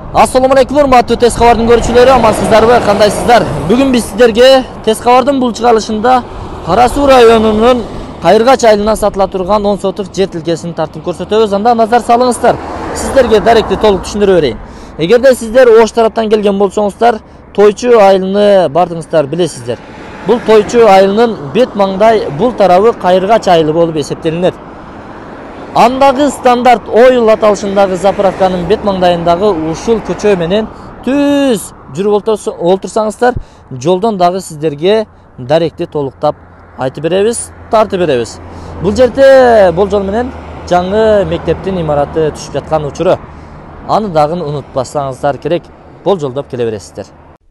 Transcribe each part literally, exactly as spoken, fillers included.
Assalamu alaykum, урматтуу Тез кабардын көрүүчүлөрү, амансыздарбы, кандайсыздар? Бүгүн биз сиздерге Тез кабардын бул чыгарылышында Кара Суу районунун Кайыргач айылынан сатыла турган он сотук жер тилкесин тартып көрсөтөбүз. Анда назар салыңыздар. Сиздерге даректи толук түшүндүрө берейин. Эгерде сиздер Ош тараптан келген болсоңуздар, Тойчу айылыны бардыңыздар билесиздер. Бул Тойчу айылынын бет маңдай бул тарабы Кайыргач айылы болуп эсептелинет. Андагы стандарт ойл аталышындагы заправканын бет маңдайындагы ушул көчө менен түз жүрүп олтурсаңыздар, жолдон дагы сиздерге даректи толуктап айтып беребиз, тартып беребиз. Бул жерде болжол менен жаңы мектептин имараты түшүп жаткан учуру. Аны дагы унутпасаңыздар керек, болжолдоп келе бересиздер.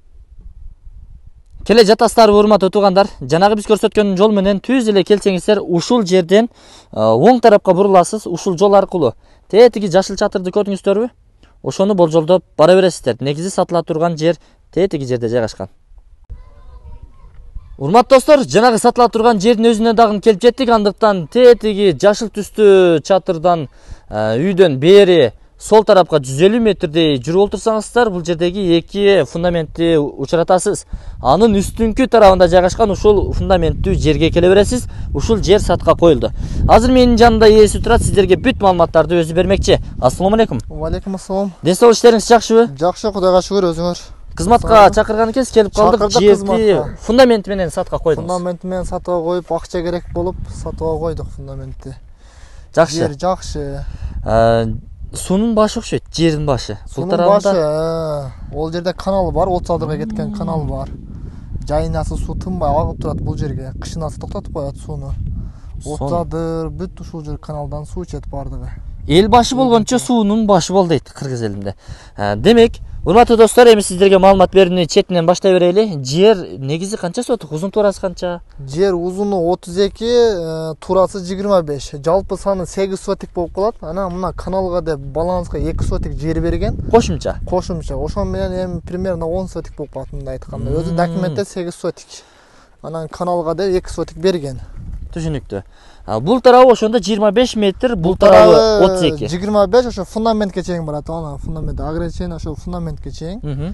Келе жатасыздар, урматтуу туугандар. Жанагы биз көрсөткөн жол менен түз эле келсеңиздер, ушул жерден оң тарапка буруласыз. Ушул жол аркылуу тетиги жашыл чатырды көрдүңүздөрбү? Ошону болжолдоп бара бересиздер. Негизи сатыла турган жер тетиги жерде жайгашкан. Урматтуу достор, жанагы сатыла турган жердин өзүнө дагы келип жеттик. Андыктан тетиги жашыл түстүү чатырдан үйдөн бери сол тарапка жүз элүү метрдей жүрүп олтурсаңыздар, бул жердеги эки фундаментти учуратасыз. Анын үстүнкү тарабында жайгашкан ушул фундаменттүү жерге келе бересиз. Ушул жер сатка коюлду. Азыр менин жанымда ээси турат, сиздерге бүт маалыматтарды өзү бермекчи. Ассаламу алейкум. Ва алейкум ассалам. Ден соолук, иштериңиз жакшыбы? Жакшы, Кудайга шүгүр, өзүңөр. Кызматка чакырган экенсиз, келип калдык. Жерди фундамент менен сатка койдуңуз. Фундамент менен сатууга коюп, акча керек болуп, сатууга койдук фундаментти. Жакшы. Жер жакшы. Суунун башы окшойт, жердин башы. Бул тарабында ол жерде канал бар, отуз адырга кеткен канал бар. Жайнасы суу тынбай агып турат бул жерге. Кышынасы токтотуп коет сууну. отуз адыр бүт ушул жер каналдан суу ичет бардыгы. Эл башы болгончо суунун башы бол дейт кыргыз элинде. Демек, урматтуу достор, эми сиздерге маалымат берүүнү четинен баштай берели. Жер негизи канча сотук, узун туурасы канча? Жер узуну отуз эки, туурасы жыйырма беш. Жалпы саны сегиз сотик болуп калат. Анан мына каналга деп баланска эки сотик жер берген. Кошумча. Кошумча. Ошон менен эми примерно он сотик болуп калат, мындай айтканда. Өзү документте сегиз сотик. Анан каналга деп эки сотик берген. Түшүнүктүү. Бул тарабы ошондо жыйырма беш метр, бул тарабы отуз эки. жыйырма беш, ошо фундаментке чейин барат. Ана фундамент ограничение ошо фундаментке чейин.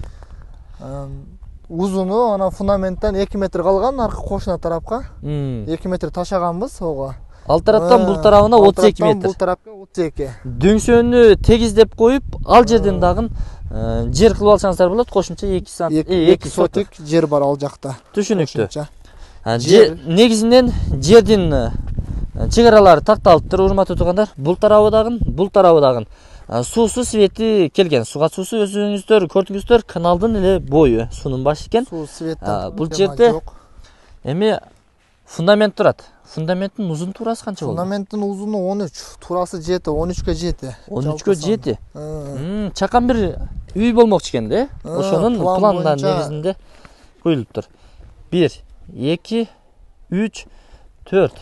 Узуну ана фундаменттен эки метр калган, аркы кошуна тарапка. эки метр ташаганбыз ого. Ал тараптан бул тарабына отуз эки метр. Бул тарапка отуз эки. Дөңсөнү тегиздеп коюп, ал жерден дагы жер кылып алсаңыздар болот. Кошумча эки сотик жер бар ал жакта. Түшүнүктүү. Негизинен жердин чегаралары такталыптыр, урматтуу туугандар. Бул тарабы дагы, бул тарабы дагы суусу свети келген. Суга суусу өзүңүздөр көрдүңүздөр, каналдын эле бою суунун башы экен. Суу свети бул жерде эми фундамент турат. Фундаменттин узун туурасы канча болду? Фундаменттин узуну он үч, туурасы жети, он үчкө жети. он үчкө жети. Чакан бир үй болмокчу экен да? Ошонун планында негизинде коюлуптур. бир, эки, үч, төрт.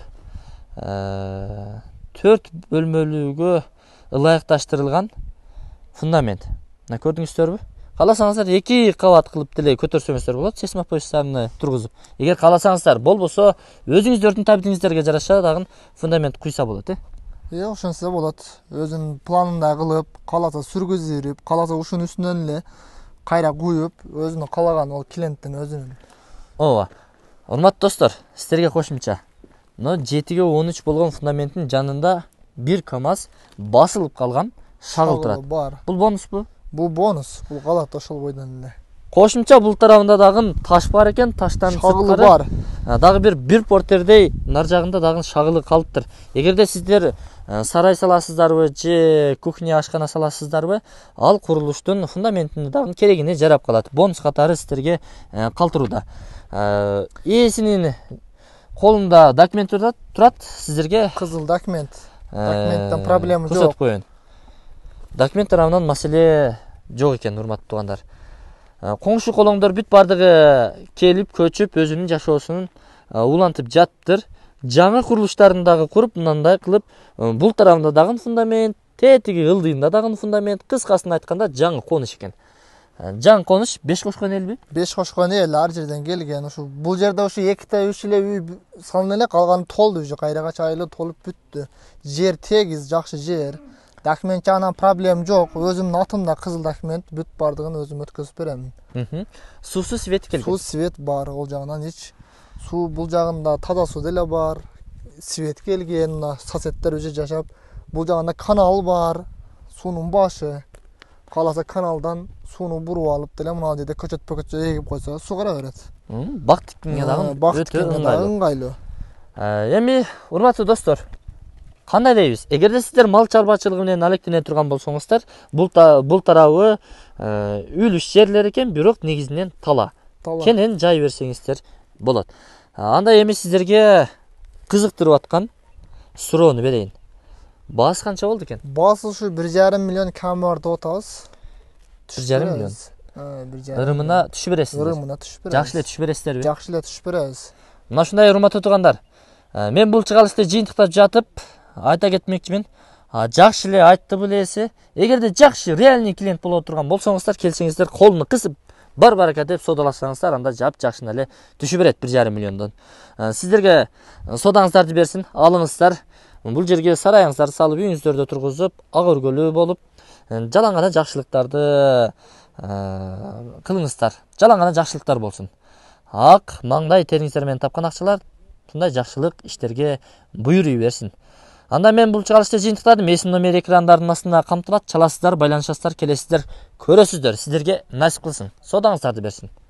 төрт бөлмөлүүгө ылайыкташтырылган фундамент. Мына көрдүңүздөрбү? Кааласаңыздар эки кабат кылып деле көтөрсөңүздөр болот, сейсмопоястарын тургузуп. Эгер кааласаңыздар, болбосо өзүңүздөрдүн табитиңиздерге жараша дагы фундамент куйса болот, э? Э, ошонсо болот. Өзүнүн планында кылып, кааласа сүргүзүп, кааласа ушунун үстүнөн эле кайра куюп, өзүнүн каалаган ол клиенттин өзүнүн. Ооба. Урматтуу достор, сиздерге кошумча. Но жетиге он үч болгон фундаменттин жанында бир КамАЗ басылып калган шагыл турат. Бул бонуспу? Бул бонус. Бул калат ошол бойдон эле. Кошумча бул тарабында дагы таш бар экен, таштан шагылы бар. Дагы бир бир портердей нар жагында дагы шагылы калыптыр. Эгерде сиздер сарай саласыздарбы же кухня ашкана саласыздарбы, ал курулуштун фундаментине дагы керегине жарап калат. Бонус катары сиздерге калтырууда. Ээсинин колунда документ турат, турат сиздерге кызыл документ. Документтен проблема жок. Көрсөтүп коеюн. Документ тарабынан маселе жок экен, урматтуу туугандар. Коңшу колоңдор бүт бардыгы келип, көчүп, өзүнүн жашоосун улантып жаттыр. Жаңы курулуштарын куруп, мындай кылып, бул тарабында дагы фундамент, тетиги ылдыйында дагы фундамент, кыскасын айтканда жаңы конуш экен. Жаңы конуш беш кошкон элби? беш кошкон эл ар жерден келген. Ушу бул жерде ушу эките үч эле үй салына эле, калганы толду уже, Кайыргач айылы толуп бүттү. Жер тегиз, жакшы жер. Документ жағынан проблем жоқ. Өзімнің атымда қызыл документ, бүт бардығын өзім өткізіп беремін. Сусу свет келген. Су свет бар, ол жағынан еч. Су бұл жағында таза су деле бар. Свет келген, соседтер өже жашап. Бұл жағында канал бар. Суның башы. Қаласа каналдан суны бұрып алып деле мына жерде көчөт пөкөт егіп қойса су кара берет. Бак тиккенге дагы Бак тиккенге дагы ыңгайлуу. Эми урматтуу достор, кандай дейбиз? Эгерде сиздер мал чарбачылыгы менен алектене турган болсоңуздар, бул бул тарабы үлүш жерлер экен, бирок негизинен тала. Кенен жай берсеңиздер болот. Анда эми сиздерге кызыктырып аткан суроону берейин. Баасы канча болду экен? Баасы ушу бир жарым миллион камер деп атабыз. бир жарым миллион. Ырымына түшүп бересиздер. Ырымына түшүп беребиз. Жакшы эле түшүп бересиздерби? Жакшы эле түшүп беребиз. Мына ушундай урматтуу туугандар. Мен бул чыгарылышты жыйынтыктап жатып, айта кетмекчимин. Жакшы эле айтты бул эси. Эгерде жакшы реальный клиент боло турган болсоңуздар, келсеңиздер, колуну кысып бар барака деп содалашсаңыздар, анда жап жакшына эле түшүп берет бир жарым миллиондон. Сиздерге содаңыздарды берсин, алыңыздар. Бул жерге сарайыңыздарды салып, үйүңүздөрдө тургузуп, ак өргөлүү болуп, жалаң гана жакшылыктарды кылыңыздар. Жалаң гана жакшылыктар болсун. Ак, маңдай териңиздер менен тапкан акчалар ушундай жакшылык иштерге буйруй берсин. Анда мен бул чыгарылышты жыйынтыктадым. Эсим номер экрандарынын астында камтылат. Чаласыздар, байланышасыздар, келесиздер, көрөсүздөр. Сиздерге насип кылсын. Содаңыздарды берсин.